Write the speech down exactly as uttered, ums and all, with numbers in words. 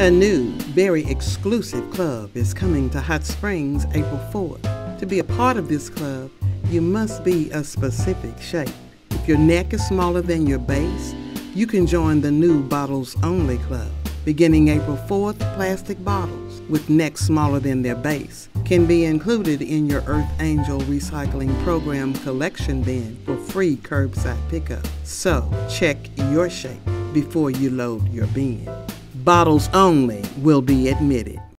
A new, very exclusive club is coming to Hot Springs April fourth. To be a part of this club, you must be a specific shape. If your neck is smaller than your base, you can join the new Bottles Only Club. Beginning April fourth, plastic bottles with necks smaller than their base can be included in your Earth Angel Recycling Program collection bin for free curbside pickup. So, check your shape before you load your bin. Bottles only will be admitted.